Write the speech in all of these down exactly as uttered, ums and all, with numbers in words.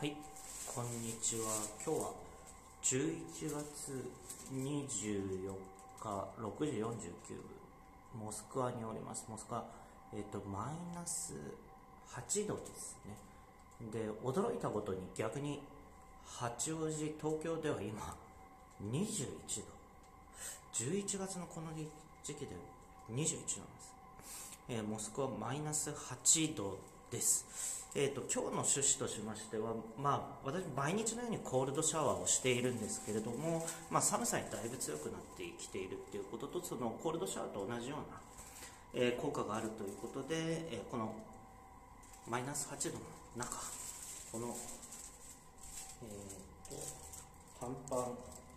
はい、こんにちは。今日はじゅういちがつにじゅうよっかろくじよんじゅうきゅうふん、モスクワにおります。モスクワ、えっ、と、マイナスはちどですね。で、驚いたことに逆に八王子、東京では今にじゅういちど。じゅういちがつのこの時期でにじゅういちどなんです。えー、モスクワマイナスはちどです。えーと、今日の趣旨としましては、まあ、私毎日のようにコールドシャワーをしているんですけれども、まあ、寒さにだいぶ強くなってきているっていうことと、そのコールドシャワーと同じような、えー、効果があるということで、えー、このマイナスはちどの中、この、えーと短パン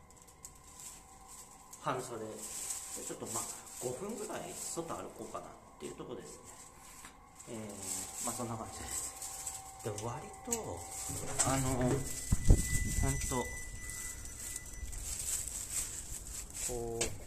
半袖でちょっとまあごふんぐらい外歩こうかなっていうところですね。えー、まあそんな感じです。で、割とあの本当こう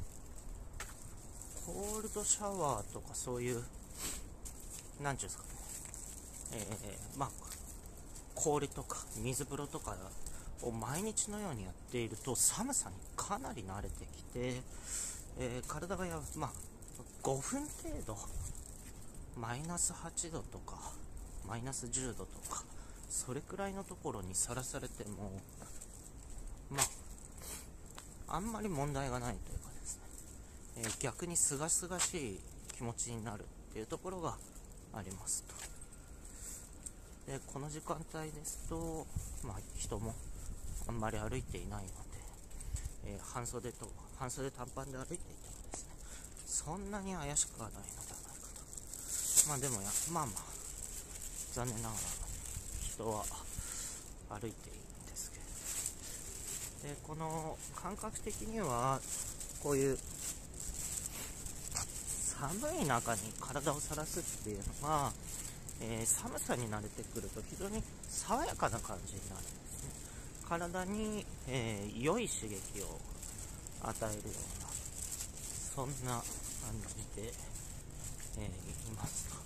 コールドシャワーとかそういうなんていうんですかね、えー、まあ氷とか水風呂とかを毎日のようにやっていると寒さにかなり慣れてきて、えー、体がや、まあ、ごふん程度マイナスはちどとかマイナスじゅうどとかそれくらいのところにさらされても、まああんまり問題がないというかですね、えー、逆にすがすがしい気持ちになるっていうところがありますと。でこの時間帯ですと、まあ、人もあんまり歩いていないので、えー、半袖と半袖短パンで歩いていてもですね、そんなに怪しくはないのではないかと。まあでもやまあまあ残念ながら人は歩いているんですけど、でこの感覚的にはこういう寒い中に体をさらすっていうのが、えー、寒さに慣れてくると非常に爽やかな感じになるんですね。体に、えー、良い刺激を与えるようなそんな感じで、えー、いますと。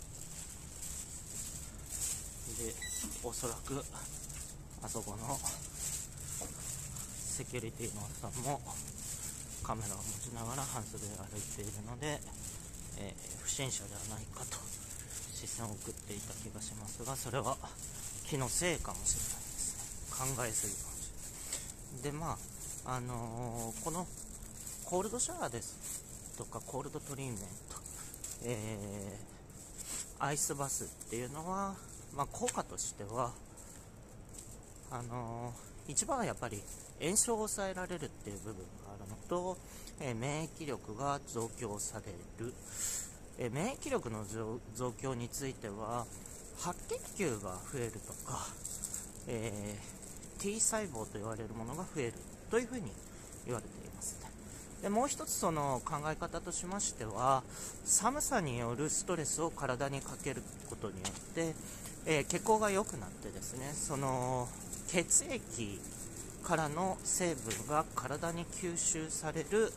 でおそらくあそこのセキュリティのおっさんもカメラを持ちながら半袖で歩いているので、えー、不審者ではないかと視線を送っていた気がしますが、それは気のせいかもしれないですね。考えすぎかもしれない。でまああのー、このコールドシャワーですとかコールドトリートメント、えー、アイスバスっていうのは、まあ、効果としてはあのー、一番はやっぱり炎症を抑えられるっていう部分があるのと、えー、免疫力が増強される。えー、免疫力の増強については白血球が増えるとか、えー、T 細胞と言われるものが増えるというふうに言われていますね。でもう一つその考え方としましては、寒さによるストレスを体にかけることによって、えー、血行が良くなってですね、その血液からの成分が体に吸収される、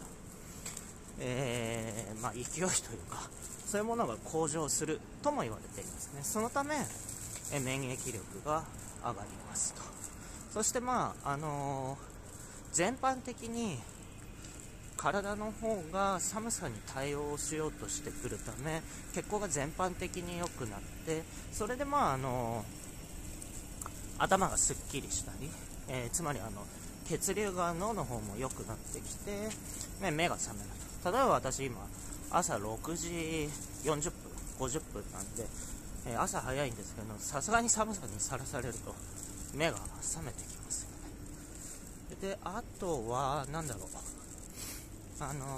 えーまあ、勢いというかそういうものが向上するとも言われていますね。そのため、え免疫力が上がりますと。そしてまああのー、全般的に体の方が寒さに対応しようとしてくるため血行が全般的に良くなって、それでまああのー、頭がすっきりしたり、えー、つまりあの血流が脳の方も良くなってきて、ね、目が覚めると。例えば私今朝ろくじよんじゅっぷんごじゅっぷんなんで、えー、朝早いんですけど、さすがに寒さにさらされると目が覚めてきますよね。であとはなんだろう、あのー、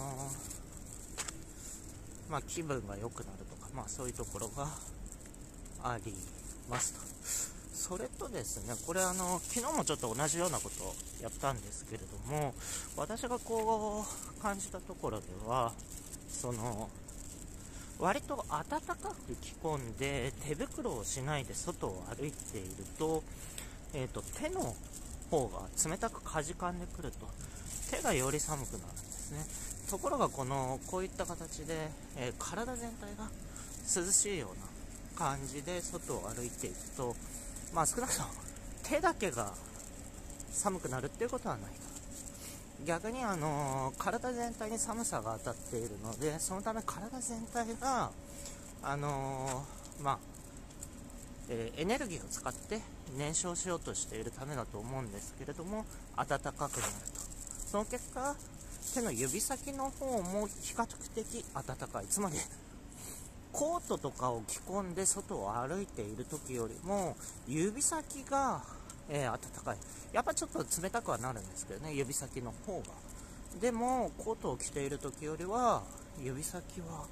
まあ気分が良くなるとか、まあそういうところがありますと。それとですね、これあの昨日もちょっと同じようなことをやったんですけれども、私がこう感じたところでは、その割と暖かく着込んで手袋をしないで外を歩いていると、えーと、手の方が冷たくかじかんでくると手がより寒くなるんですね。ところがこのこういった形で、えー、体全体が涼しいような感じで外を歩いていくと、まあ少なくとも手だけが寒くなるっていうことはないと。逆にあの体全体に寒さが当たっているので、そのため体全体があのまあ、えー、エネルギーを使って燃焼しようとしているためだと思うんですけれども、暖かくなると。その結果、手の指先の方も比較的暖かい。つまりコートとかを着込んで外を歩いている時よりも指先が、えー、暖かい。やっぱちょっと冷たくはなるんですけどね、指先の方が。でもコートを着ている時よりは指先は、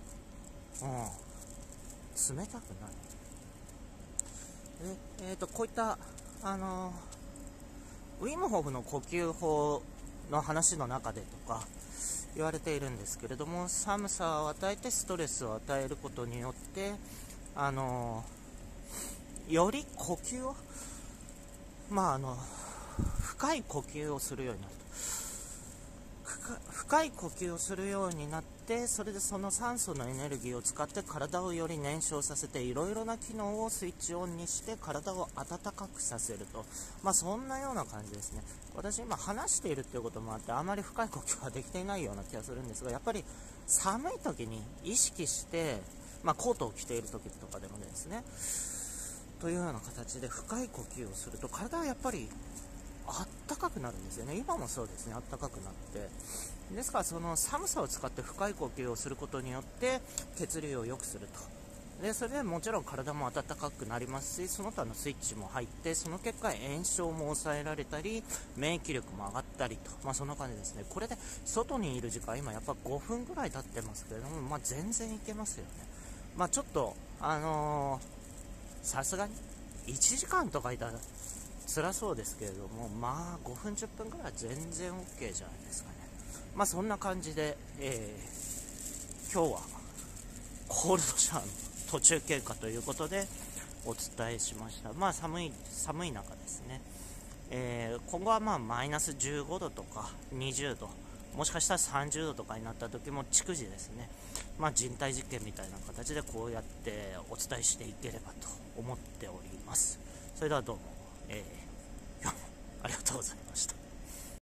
うん、冷たくない。ええー、とこういったあのウィムホフの呼吸法の話の中でとか言われているんですけれども、寒さを与えてストレスを与えることによってあのより呼吸をまああの深い呼吸をするようになると。深い呼吸をするようになって、それでその酸素のエネルギーを使って体をより燃焼させて、いろいろな機能をスイッチオンにして体を温かくさせると、まあそんなような感じですね。私今話しているということもあって、あまり深い呼吸はできていないような気がするんですが、やっぱり寒い時に意識して、まあ、コートを着ている時とかでもですね、というような形で深い呼吸をすると体はやっぱりあったかくなるんですよね。今もそうですね、あったかくなって、ですからその寒さを使って深い呼吸をすることによって血流を良くすると。でそれでもちろん体も温かくなりますし、その他のスイッチも入って、その結果炎症も抑えられたり免疫力も上がったりと、まあそんな感じですね。これで外にいる時間今やっぱごふんぐらい経ってますけれども、まあ全然いけますよね。まあちょっとあのー、さすがにいちじかんとかいたら辛そうですけれども、まあごふんじゅっぷんぐらいは全然 OK じゃないですかね。まあそんな感じで、えー、今日はコールドシャワーの途中経過ということでお伝えしました。まあ寒い寒い中ですね、えー、今後はまあマイナスじゅうごどとかにじゅうど、もしかしたらさんじゅうどとかになった時も逐次ですね、まあ、人体実験みたいな形でこうやってお伝えしていければと思っております。それではどうも、えー、今日もありがとうございました。